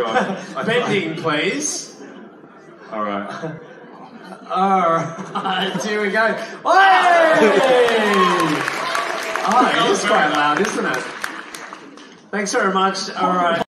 God. Bending, please. All right. Alright, here we go. Hey! Oh, it is quite loud, isn't it? Thanks very much. Alright.